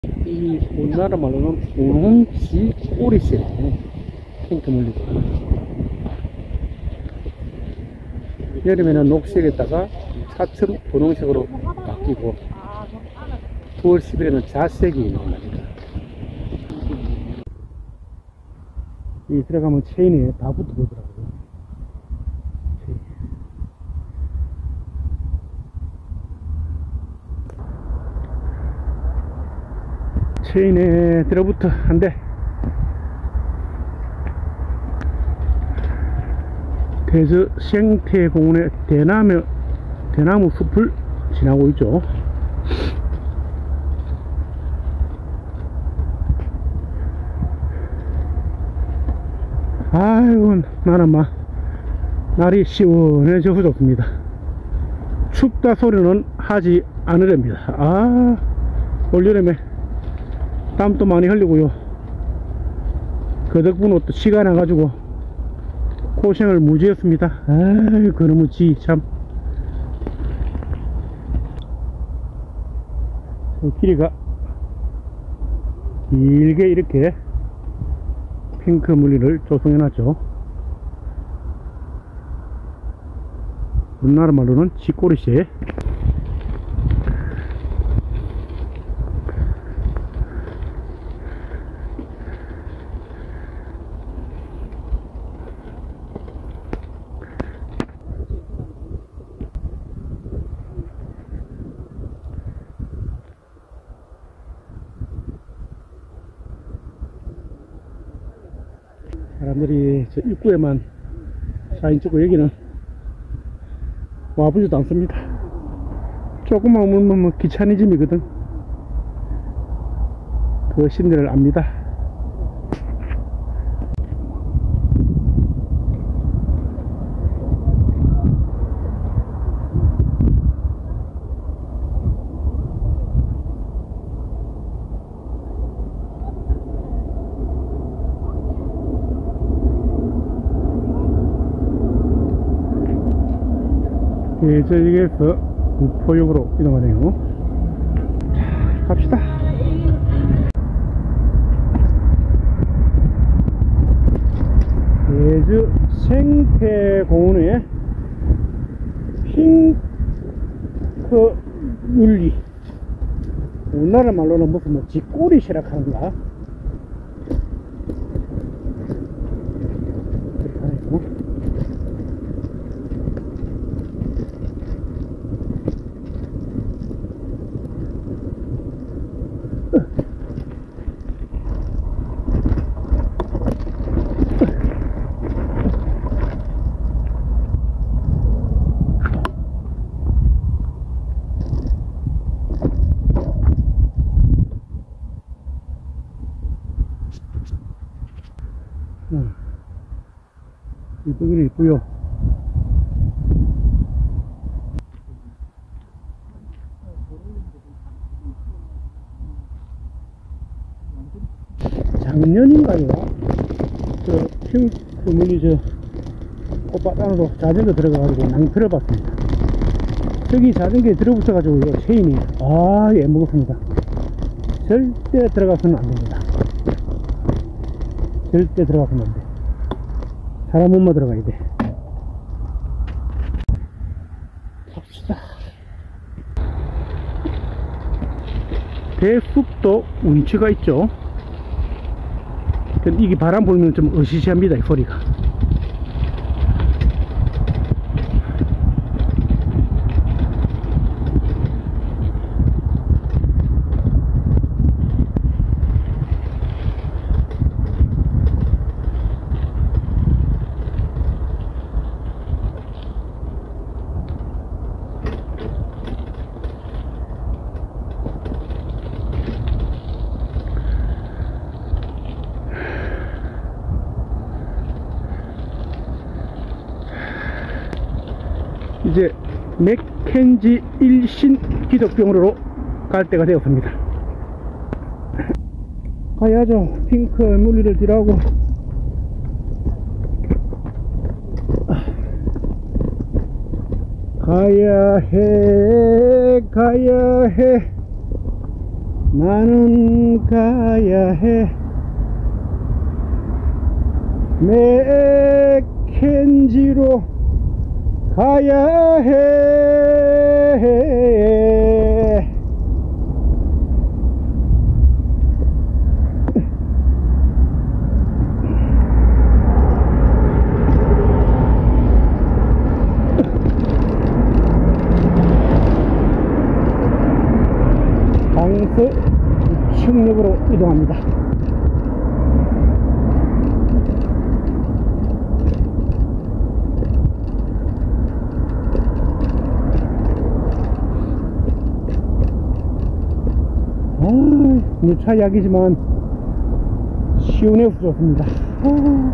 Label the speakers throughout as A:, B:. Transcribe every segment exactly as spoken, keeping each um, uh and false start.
A: 이 우리나라 말로는 분홍지 꼬리새 핑크 물리고, 여름에는 녹색에다가 차츰 분홍색으로 바뀌고 구월 십일에는 자색이 나옵니다. 이 들어가면 체인에 다 붙어 보더라고요. 체인에 들어붙어 한대. 대저 생태공원의 대나무, 대나무 숲을 지나고 있죠. 아이고, 나는 막 날이 시원해져서 좋습니다. 춥다 소리는 하지 않으렵니다. 아, 올여름에 땀도 많이 흘리고요. 그 덕분에 또 시간 나가지고 고생을 무지했습니다. 아이, 그놈의 지 참. 길이가 길게 이렇게 핑크 물리를 조성해 놨죠. 우리나라 말로는 쥐꼬리새. 사람들이 저 입구에만 사진 찍고 여기는 와보지도 않습니다. 조금만 오면 뭐 귀차니즘이거든. 그 심리를 압니다. 예, 저기에서 구포역으로 이동하네요. 자, 갑시다. 예주 생태공원의 핑크 물리, 우리나라 말로는 무슨 뭐 쥐꼬리새라 하는가. 음, 이쁘긴 이쁘요. 작년인가요? 저 핑크 물리 저 꽃밭 안으로 자전거 들어가가지고 낭패를 봤습니다. 저기 자전거에 들어붙어가지고 요 체인이 아, 예, 무겁습니다. 절대 들어가서는 안 됩니다. 절대 들어가서는 안 돼. 사람 몸만 들어가야 돼. 갑시다. 대숲도 운치가 있죠. 이게 바람 불면 좀 으시시합니다, 이 소리가. 이제 맥켄지 일신 기독병으로 갈 때가 되었습니다. 가야죠. 핑크 물리를 지나고 가야 해, 가야 해. 나는 가야 해 맥켄지로 가야 해. 강서 우측역으로 이동합니다. 아, 유차 약이지만 시원해서 좋습니다. 아,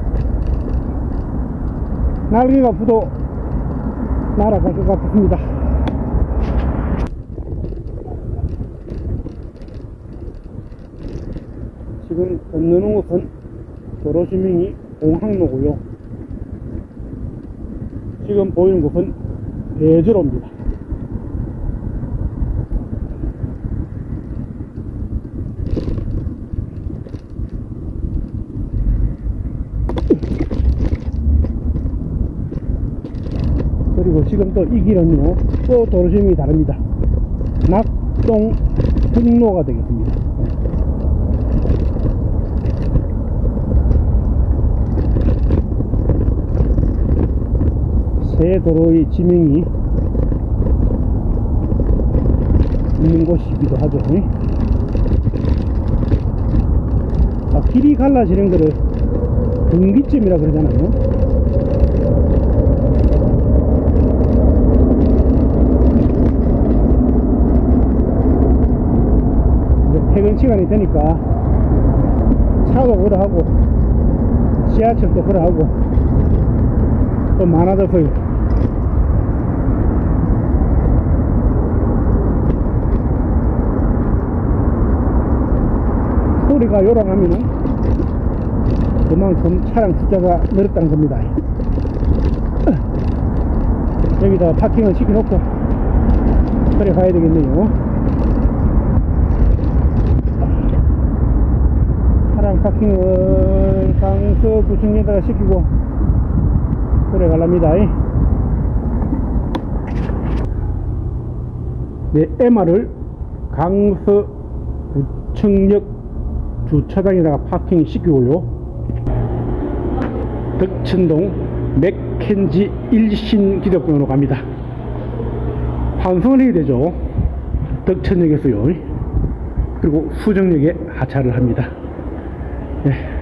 A: 날개가 부도 날아갈 것 같습니다. 지금 건너는 곳은 도로지명이 공항로고요. 지금 보이는 곳은 대저로입니다. 그리고 지금 또 이 길은요, 또 도로지명이 다릅니다. 낙동 흑로가 되겠습니다. 새 도로의 지명이 있는 곳이기도 하죠. 아, 길이 갈라지는 거를 분기점이라 그러잖아요. 이제 퇴근 시간이 되니까 차도 보러 하고 지하철도 보러 하고 좀 많아졌어요. 소리가 요란하면은 그만큼 차량 숫자가 늘었다는 겁니다. 여기다 파킹을 시켜놓고 그래 가야 되겠네요. 차량 파킹을 강서 구청에다가 시키고 그래 갈랍니다. 네, 엠알을 강서 구청역 주차장에다가 파킹 시키고요. 덕천동 맥켄지 일신 기독병으로 갑니다. 환승을 해야 되죠. 덕천역에서요. 그리고 수정역에 하차를 합니다. 네.